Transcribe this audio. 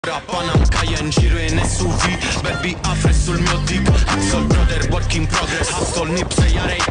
Panam, Cayenne, giro in SUV. Baby, afre sul mio dick. Hustle brother, work in progress. Hustle, nipse, iarei